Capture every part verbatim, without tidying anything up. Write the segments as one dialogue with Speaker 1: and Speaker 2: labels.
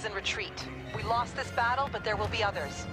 Speaker 1: in retreat. We lost this battle, but there will be others.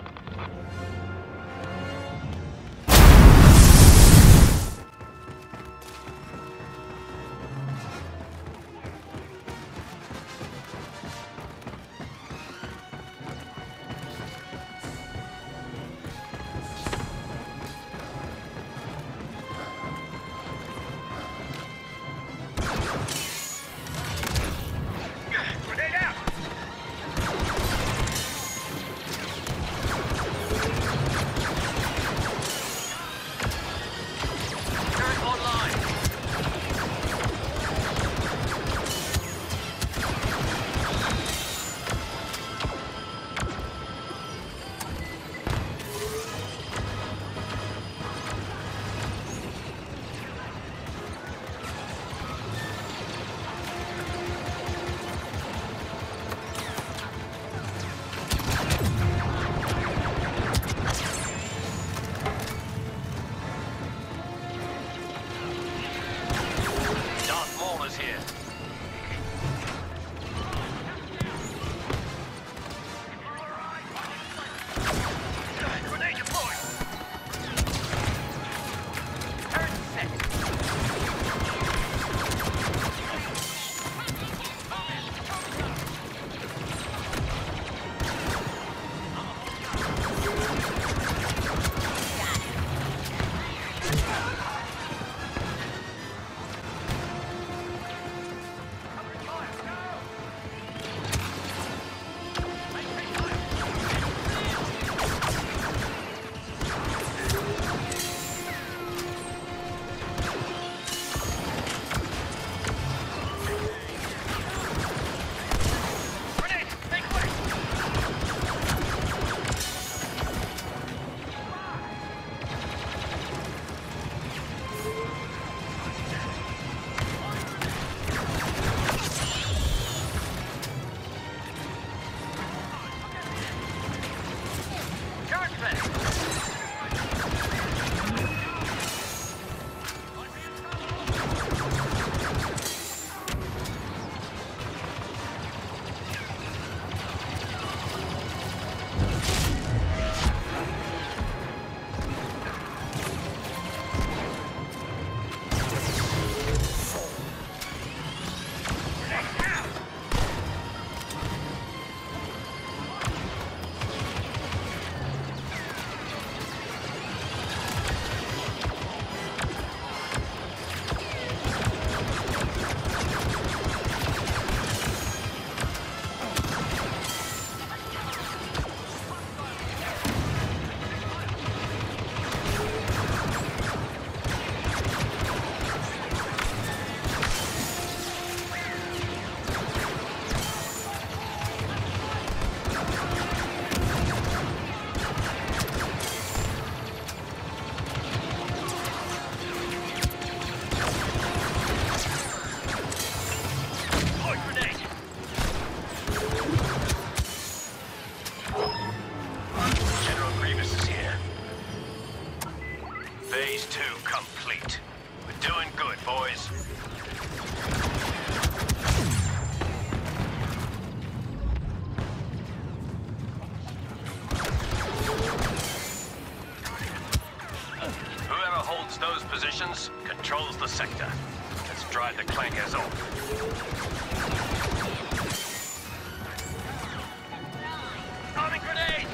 Speaker 2: Phase two complete. We're doing good, boys. Whoever holds those positions controls the sector. Let's drive the clankers off. Arming grenade!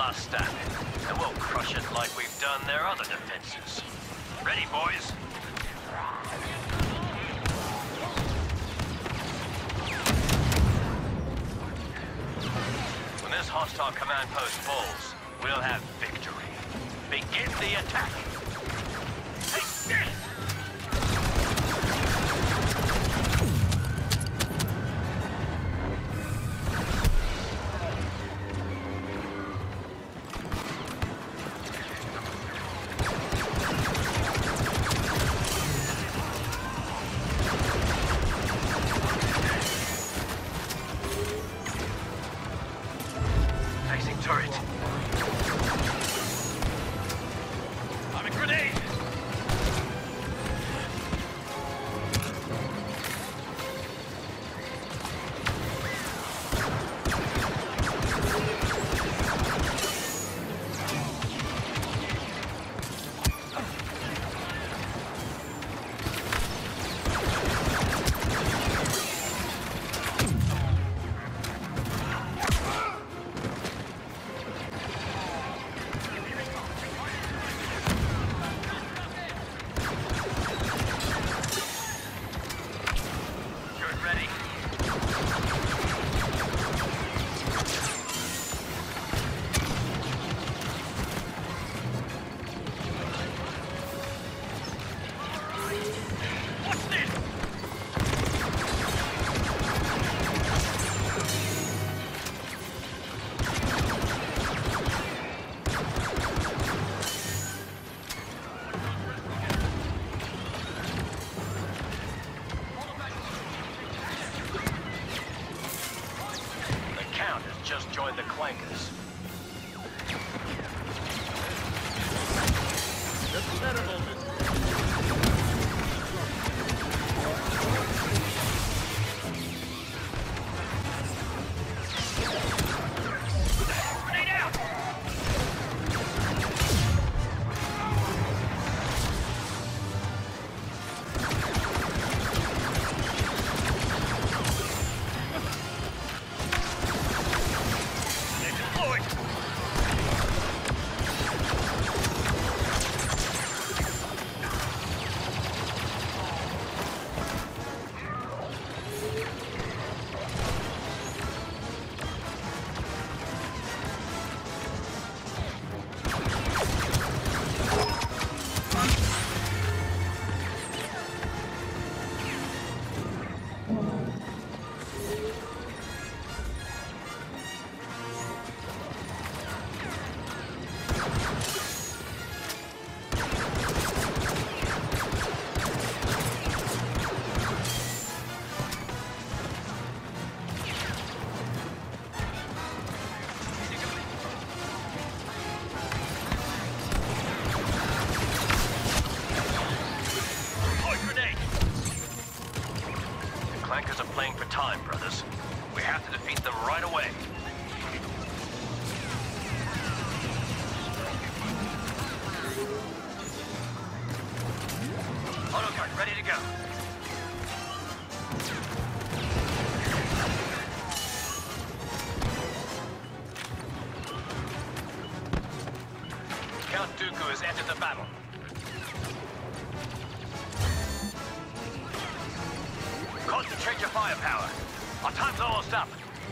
Speaker 2: last stand, and we'll crush it like we've done their other defenses. Ready, boys? When this hostile command post falls, we'll have victory. Begin the attack! Take this! Facing turret. I'm a grenade! Just joined the Clankers. Just better moment. Grenade out! Clankers are playing for time, brothers. We have to defeat them right away. Autogun, ready to go. Count Dooku has entered the battle. Concentrate your firepower. Our time's almost up.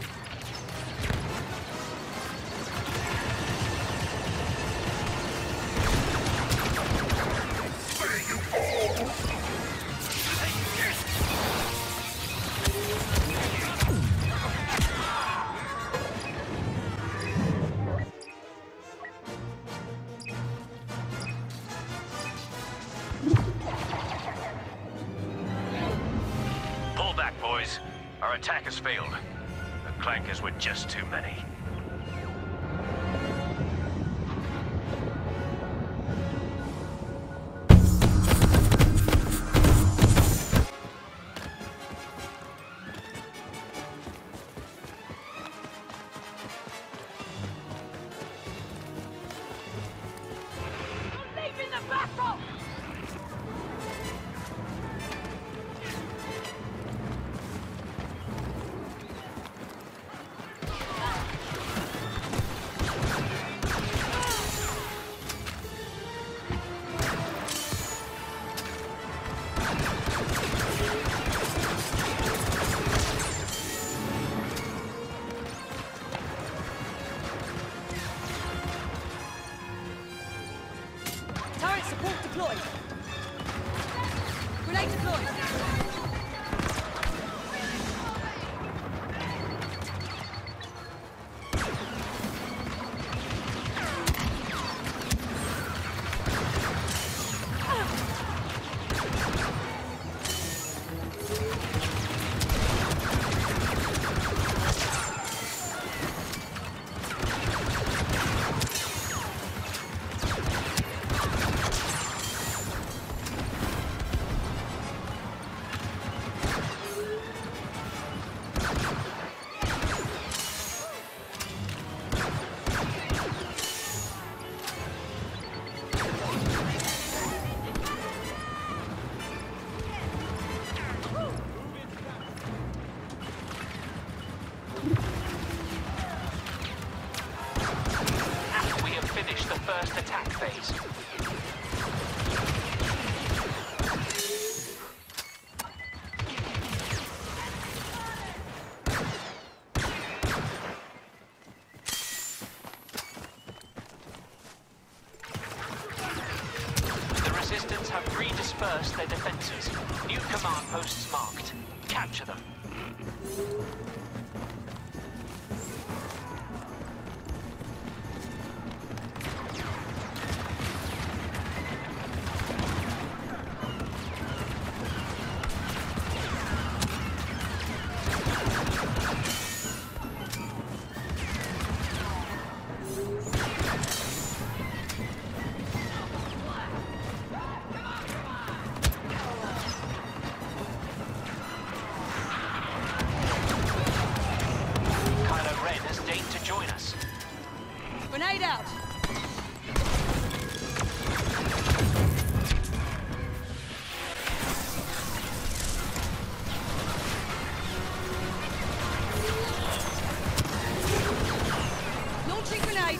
Speaker 2: Pull back, boys. Our attack has failed. The Clankers were just too many.
Speaker 3: support deployed. Grenade deployed.
Speaker 2: We have finished the first attack phase. The Resistance have redispersed their defenses. New command posts marked. Capture them.
Speaker 3: Grenade out! Launching grenade!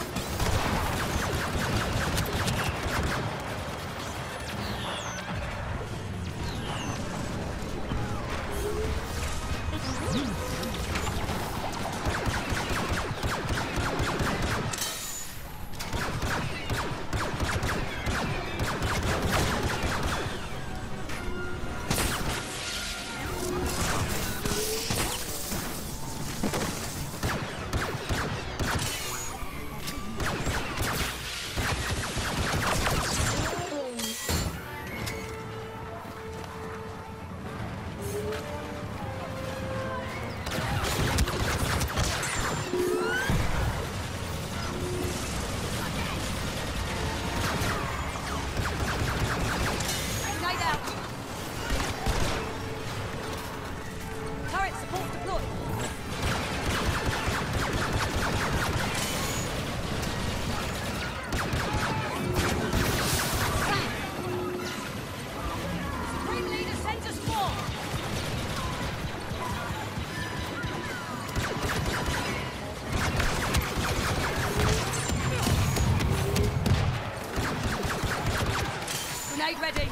Speaker 3: Grenade ready.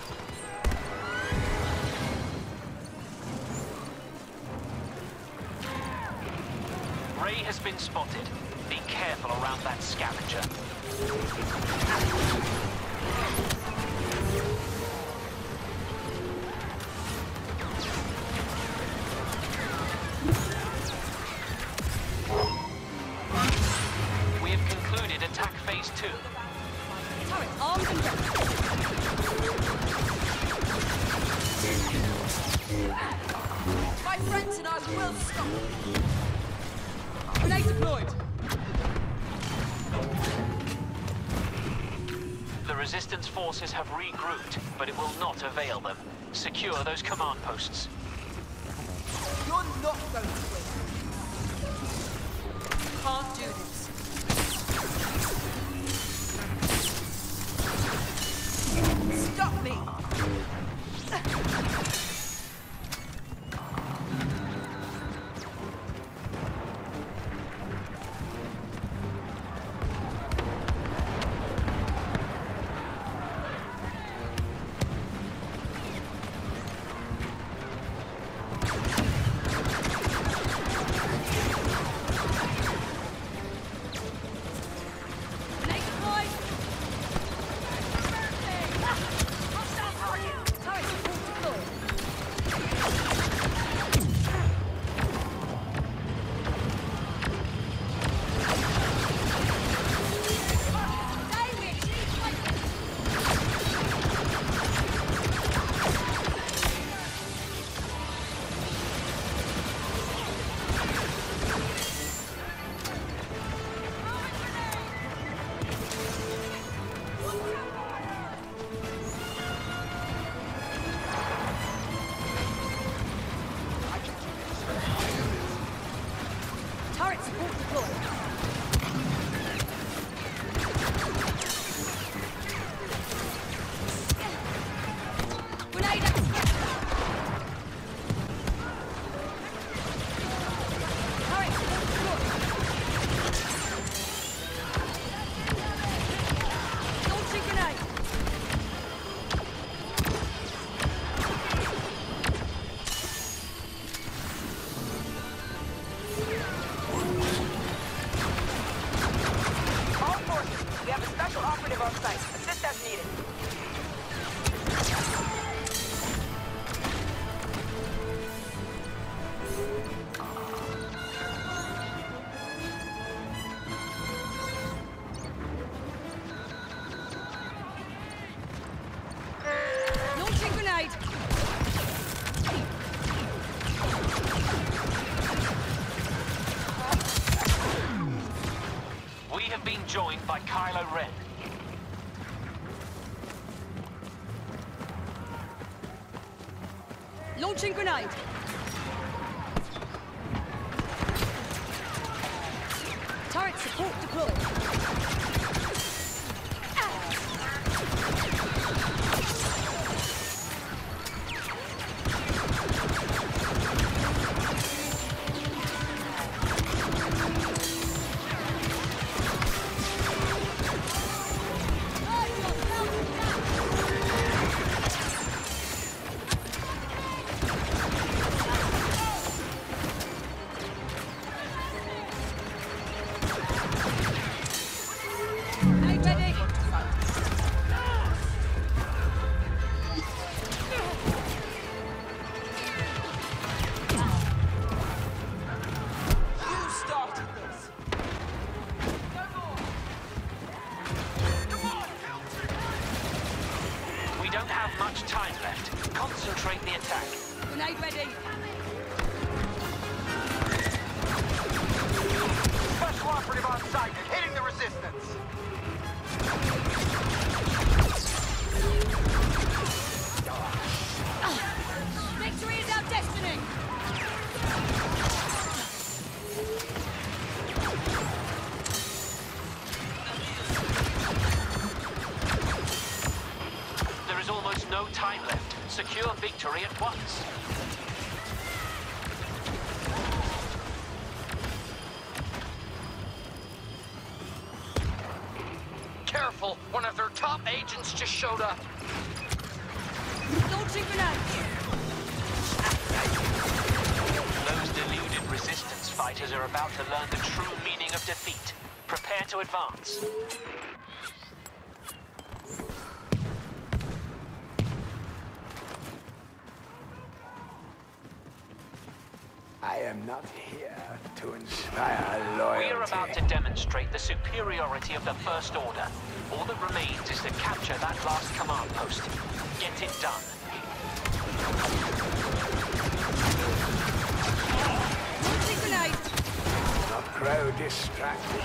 Speaker 2: Ray has been spotted. Be careful around that scavenger. We have concluded attack phase two.
Speaker 3: Turret armed and ready. My friends and I will stop. Grenade deployed.
Speaker 2: The Resistance forces have regrouped, but it will not avail them. Secure those command posts.
Speaker 3: You're not going to win. Can't do this. Stop me! Grenade deployed!
Speaker 2: Kylo Ren.
Speaker 3: Launching grenade. Turret support deployed.
Speaker 2: Concentrate the attack.
Speaker 3: Grenade ready.
Speaker 4: Special operative on site and hitting the resistance.
Speaker 3: Victory is our destiny.
Speaker 2: There is almost no time left. Secure victory at once.
Speaker 4: Careful, one of their top agents just showed up.
Speaker 3: Launching grenade.
Speaker 2: Those deluded resistance fighters are about to learn the true meaning of defeat. Prepare to advance.
Speaker 5: I am not here to inspire loyalty.
Speaker 2: We are about to demonstrate the superiority of the First Order. All that remains is to capture that last command post. Get it done.
Speaker 3: Launching grenade.
Speaker 5: Not grow distracted.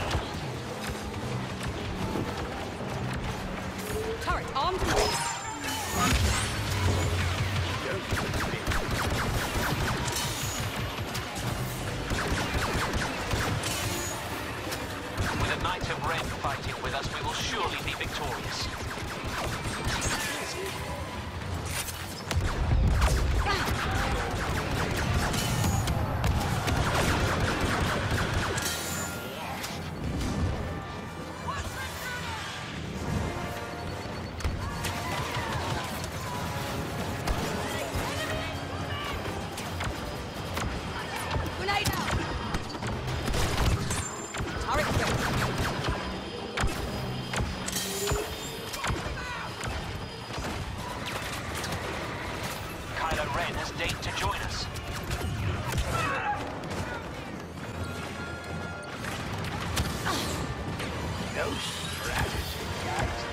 Speaker 3: Turret armed and ready.
Speaker 2: With a Knight of Ren fighting with us, we will surely be victorious.
Speaker 3: Grenade out. Turret ready.
Speaker 2: Kylo Ren has deigned to join us.
Speaker 5: No strategy, guys.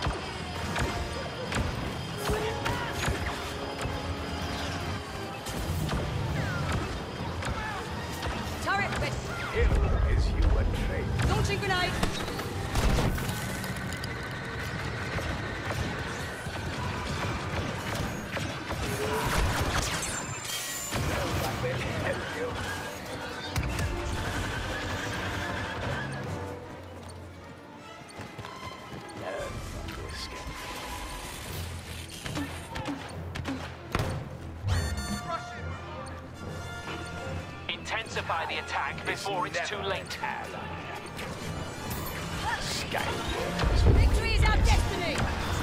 Speaker 3: Turret ready.
Speaker 5: Ill as you were trained.
Speaker 3: Launching grenade.
Speaker 5: I will help you. Learn from this game.
Speaker 2: Intensify the attack before it's too late.
Speaker 5: Skywalkers.
Speaker 3: Victory is our destiny.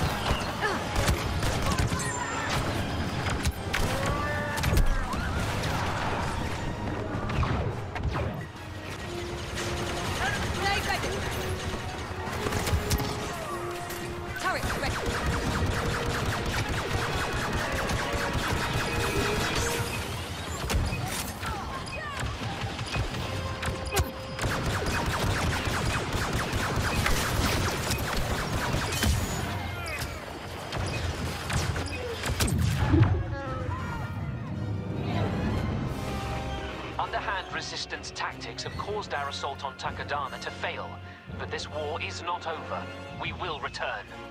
Speaker 3: Grenade ready. Turret ready.
Speaker 2: Underhand resistance tactics
Speaker 6: tactics have caused our assault on Takodana to fail. But this war is not over. We will return.